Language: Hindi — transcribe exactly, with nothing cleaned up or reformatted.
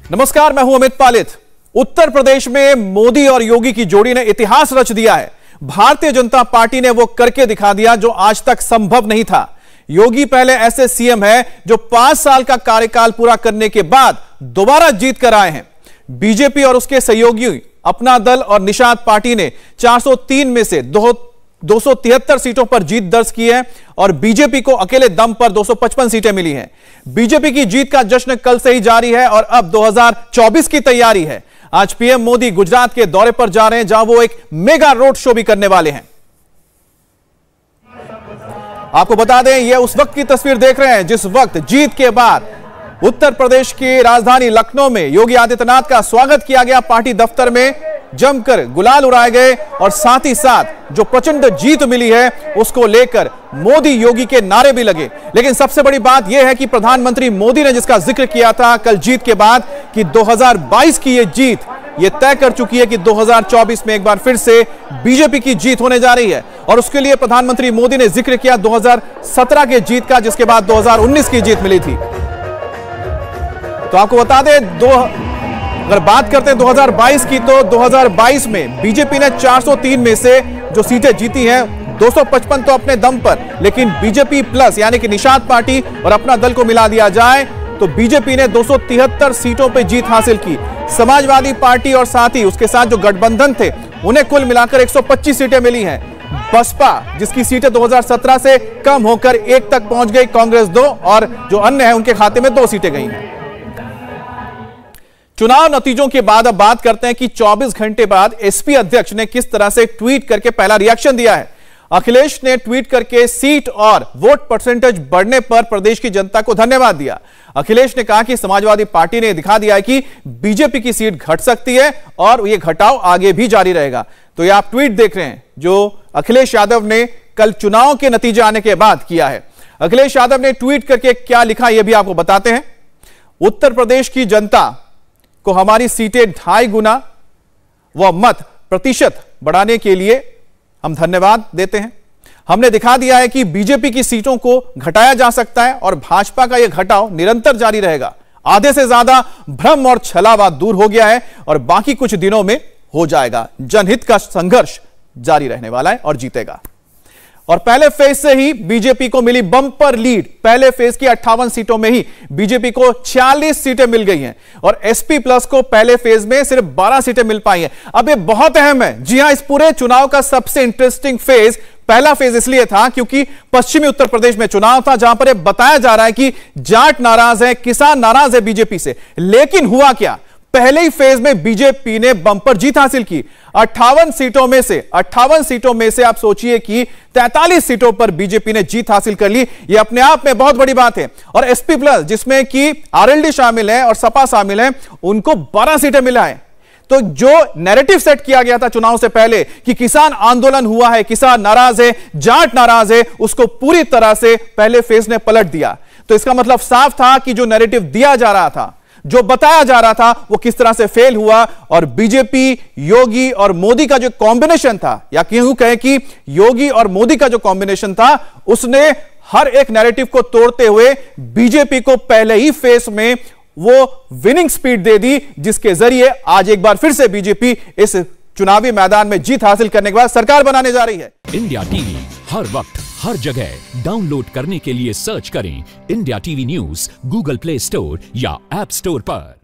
नमस्कार, मैं हूं अमित पालित। उत्तर प्रदेश में मोदी और योगी की जोड़ी ने इतिहास रच दिया है। भारतीय जनता पार्टी ने वो करके दिखा दिया जो आज तक संभव नहीं था। योगी पहले ऐसे सीएम है जो पांच साल का कार्यकाल पूरा करने के बाद दोबारा जीत कर आए हैं। बीजेपी और उसके सहयोगी अपना दल और निषाद पार्टी ने चार सौ तीन में से दो दो सौ तिहत्तर सीटों पर जीत दर्ज की है और बीजेपी को अकेले दम पर दो सौ पचपन सीटें मिली हैं। बीजेपी की जीत का जश्न कल से ही जारी है और अब दो हज़ार चौबीस की तैयारी है। आज पीएम मोदी गुजरात के दौरे पर जा रहे हैं, जहां वो एक मेगा रोड शो भी करने वाले हैं। आपको बता दें, यह उस वक्त की तस्वीर देख रहे हैं जिस वक्त जीत के बाद उत्तर प्रदेश की राजधानी लखनऊ में योगी आदित्यनाथ का स्वागत किया गया। पार्टी दफ्तर में जमकर गुलाल उड़ाए गए और साथ ही साथ जो प्रचंड जीत मिली है उसको लेकर मोदी योगी के नारे भी लगे। लेकिन सबसे बड़ी बात यह है कि प्रधानमंत्री मोदी ने जिसका जिक्र किया था कल जीत के बाद कि दो हज़ार बाईस की यह जीत ये तय कर चुकी है कि दो हज़ार चौबीस में एक बार फिर से बीजेपी की जीत होने जा रही है। और उसके लिए प्रधानमंत्री मोदी ने जिक्र किया दो हज़ार सत्रह के जीत का, जिसके बाद दो हज़ार उन्नीस की जीत मिली थी। तो आपको बता दें, दो अगर बात करते हैं दो हज़ार बाईस की, तो दो हज़ार बाईस में बीजेपी ने चार सौ तीन में से जो सीटें जीती हैं दो सौ पचपन तो अपने दम पर, लेकिन बीजेपी प्लस यानी कि निषाद पार्टी और अपना दल को मिला दिया जाए तो बीजेपी ने दो सौ तिहत्तर सीटों पर जीत हासिल की। समाजवादी पार्टी और साथ ही उसके साथ जो गठबंधन थे उन्हें कुल मिलाकर एक सौ पच्चीस सीटें मिली हैं। बसपा जिसकी सीटें दो हज़ार सत्रह से कम होकर एक तक पहुंच गई, कांग्रेस दो और जो अन्य है उनके खाते में दो सीटें गई हैं। चुनाव नतीजों के बाद अब बात करते हैं कि चौबीस घंटे बाद एसपी अध्यक्ष ने किस तरह से ट्वीट करके पहला रिएक्शन दिया है। अखिलेश ने ट्वीट करके सीट और वोट परसेंटेज बढ़ने पर प्रदेश की जनता को धन्यवाद दिया। अखिलेश ने कहा कि समाजवादी पार्टी ने दिखा दिया है कि बीजेपी की सीट घट सकती है और यह घटाव आगे भी जारी रहेगा। तो यह आप ट्वीट देख रहे हैं जो अखिलेश यादव ने कल चुनाव के नतीजे आने के बाद किया है। अखिलेश यादव ने ट्वीट करके क्या लिखा यह भी आपको बताते हैं। उत्तर प्रदेश की जनता को हमारी सीटें ढाई गुना व मत प्रतिशत बढ़ाने के लिए हम धन्यवाद देते हैं। हमने दिखा दिया है कि बीजेपी की सीटों को घटाया जा सकता है और भाजपा का यह घटाव निरंतर जारी रहेगा। आधे से ज्यादा भ्रम और छलावा दूर हो गया है और बाकी कुछ दिनों में हो जाएगा। जनहित का संघर्ष जारी रहने वाला है और जीतेगा। और पहले फेज से ही बीजेपी को मिली बम्पर लीड। पहले फेज की अट्ठावन सीटों में ही बीजेपी को छियालीस सीटें मिल गई हैं और एसपी प्लस को पहले फेज में सिर्फ बारह सीटें मिल पाई हैं। अब ये बहुत अहम है। जी हां, इस पूरे चुनाव का सबसे इंटरेस्टिंग फेज पहला फेज इसलिए था क्योंकि पश्चिमी उत्तर प्रदेश में चुनाव था, जहां पर यह बताया जा रहा है कि जाट नाराज है, किसान नाराज है बीजेपी से। लेकिन हुआ क्या, पहले ही फेज में बीजेपी ने बम्पर जीत हासिल की। अट्ठावन सीटों में से अट्ठावन सीटों में से आप सोचिए कि तैंतालीस सीटों पर बीजेपी ने जीत हासिल कर ली। यह अपने आप में बहुत बड़ी बात है। और एसपी प्लस जिसमें कि आरएलडी शामिल है और सपा शामिल है, उनको बारह सीटें मिला है। तो जो नैरेटिव सेट किया गया था चुनाव से पहले कि किसान आंदोलन हुआ है, किसान नाराज है, जाट नाराज है, उसको पूरी तरह से पहले फेज ने पलट दिया। तो इसका मतलब साफ था कि जो नैरेटिव दिया जा रहा था, जो बताया जा रहा था, वो किस तरह से फेल हुआ। और बीजेपी, योगी और मोदी का जो कॉम्बिनेशन था, या यूं कहें कि योगी और मोदी का जो कॉम्बिनेशन था, उसने हर एक नैरेटिव को तोड़ते हुए बीजेपी को पहले ही फेज में वो विनिंग स्पीड दे दी, जिसके जरिए आज एक बार फिर से बीजेपी इस चुनावी मैदान में जीत हासिल करने के बाद सरकार बनाने जा रही है। इंडिया टीवी हर वक्त हर जगह डाउनलोड करने के लिए सर्च करें India TV news Google play store या ऐप स्टोर पर।